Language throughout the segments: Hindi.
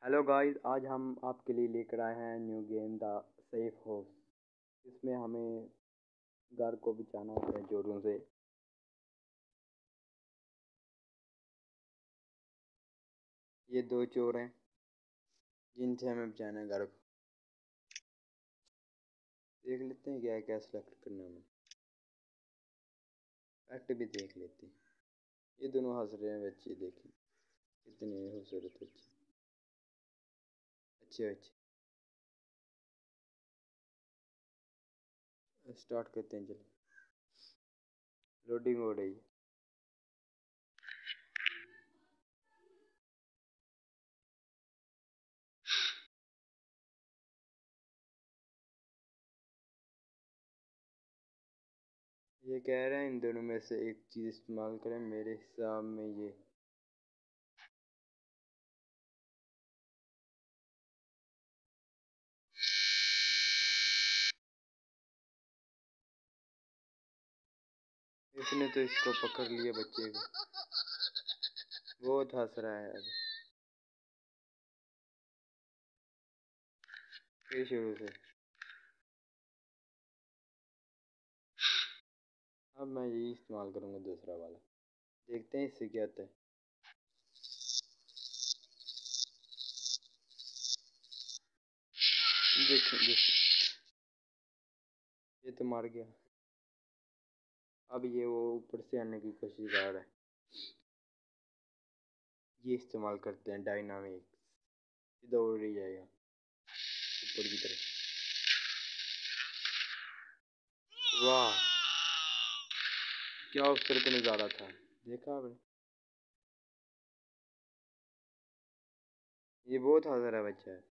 हेलो गाइस, आज हम आपके लिए लेकर आए हैं new game the safe house. इसमें हमें घर को बचाना होता है चोरों से। ये दो चोर हैं जिनसे हमें बचाना है घर को। देख लेते हैं क्या क्या सेलेक्ट करना है हमें। पेट भी देख लेते हैं। ये दोनों हंस रहे हैं बच्चे, देखें कितने खूबसूरत बच्चे। अच्छे अच्छे, स्टार्ट करते हैं। चलो, लोडिंग हो रही है। ये कह रहे हैं इन दोनों में से एक चीज़ इस्तेमाल करें। मेरे हिसाब में ये इसने तो इसको पकड़ लिया बच्चे को। बहुत हंस रहा है। अब फिर शुरू से। अब मैं यही इस्तेमाल करूँगा, दूसरा वाला। देखते हैं इससे क्या होता है। देखें देखें, ये तो मार गया। अब ये वो ऊपर से आने की कोशिश कर रहा है। ये इस्तेमाल करते हैं डायनामिक, सीधा उड़ ही जाएगा ऊपर की तरफ। वाह, क्या खूबसूरत नज़ारा था, देखा आपने। ये बहुत हज़ार बच्चा है।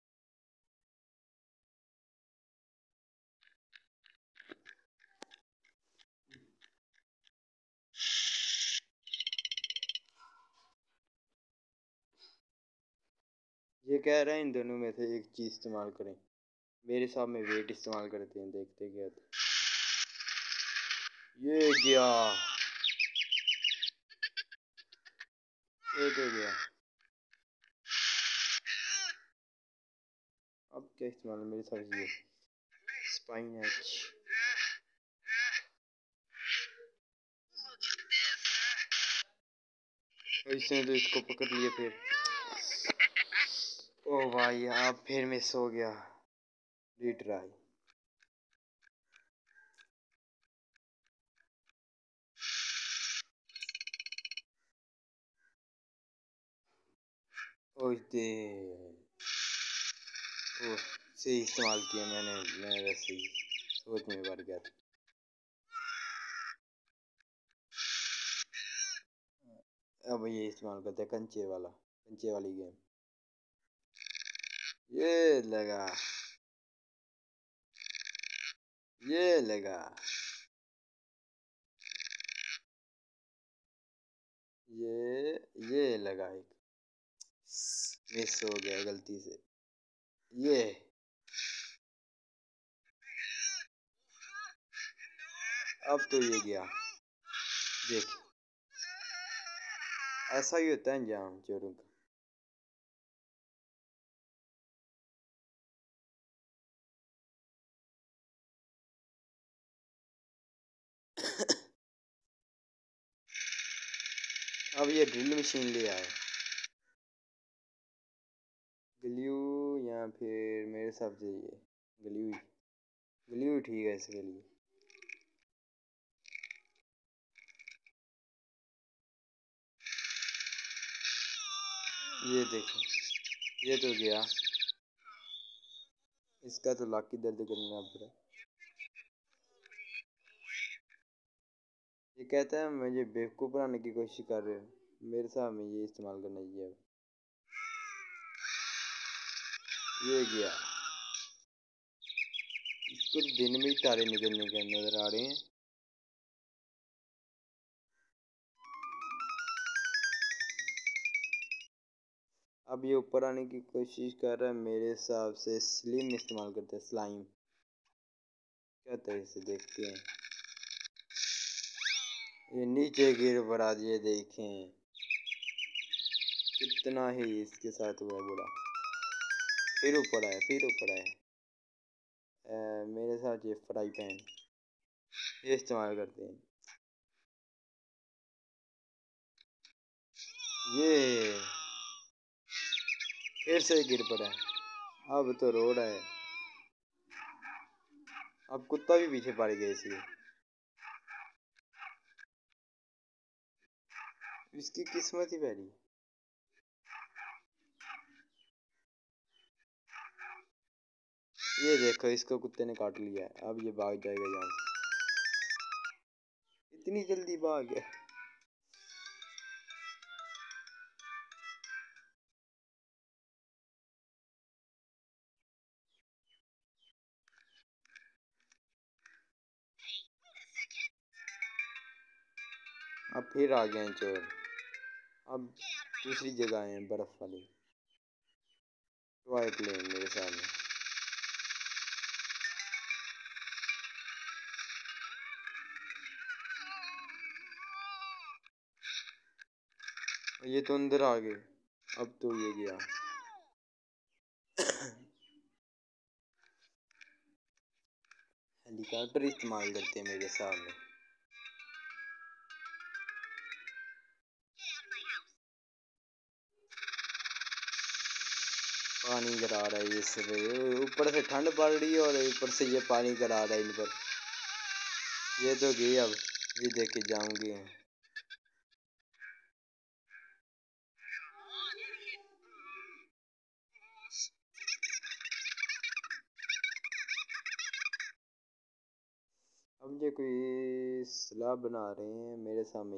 ये कह रहे हैं इन दोनों में से एक चीज़ इस्तेमाल करें। मेरे साथ में वेट इस्तेमाल करते हैं, देखते क्या था। ये गया, ये तो गया। अब क्या इस्तेमाल है मेरे साथ? ये स्पाइन एच। इसने तो इसको पकड़ लिया। फिर ओ भाई, अब फिर मिस हो गया। रिट्राई। ओह दे, ओह सही इस्तेमाल किया मैंने। मैं वैसे ही सोच में पड़ गया था। अब ये इस्तेमाल करते हैं कंचे वाला, कंचे वाली गेम। ये लगा, ये लगा, ये लगा। एक मिस हो गया गलती से। ये अब तो ये गया। देख, ऐसा ही होता है अंजाम चोरों का। अब ये ड्रिल मशीन ले आए। ग्लू या फिर मेरे हिसाब से ये ग्लू ही, ग्लू ठीक है इसके लिए। ये देखो, ये तो गया। इसका तो लाक की दर्द करना पड़ा। ये कहता है मुझे बेवकूफ़ बनाने की कोशिश कर रहे हो। मेरे साथ में ये इस्तेमाल करना चाहिए। अब ये गया। इसको तो दिन में ही तारे निकलने के नज़र आ रहे हैं। अब ये ऊपर आने की कोशिश कर रहा है। मेरे हिसाब से स्लिम इस्तेमाल करते हैं, स्लाइम। क्या तरह से देखते हैं। ये नीचे गिर पड़ा, ये देखें कितना ही इसके साथ हुआ बुरा। फिर ऊपर आया, फिर ऊपर आया। मेरे साथ ये फ्राई पैन ये इस्तेमाल करते हैं। ये फिर से गिर पड़ा है। अब तो रो रहा है। अब कुत्ता भी पीछे पड़ गया इसलिए। इसकी किस्मत ही पहली। ये देखो, इसको कुत्ते ने काट लिया है। अब ये भाग जाएगा यहाँ से। इतनी जल्दी भाग गया। अब फिर आ गए हैं चोर। अब दूसरी जगह आए हैं, बर्फ वाली टॉय प्लेन मेरे सामने। ये तो अंदर आ गए। अब तो ये गया। हेलीकॉप्टर इस्तेमाल करते हैं मेरे सामने। पानी गिरा रहा है ये सब। ऊपर से ठंड पड़ रही है और ऊपर से ये पानी गिरा रहा है इन पर। ये तो गई। अब ये देख के जाऊंगी। अब ये कोई सलाह बना रहे हैं मेरे सामने।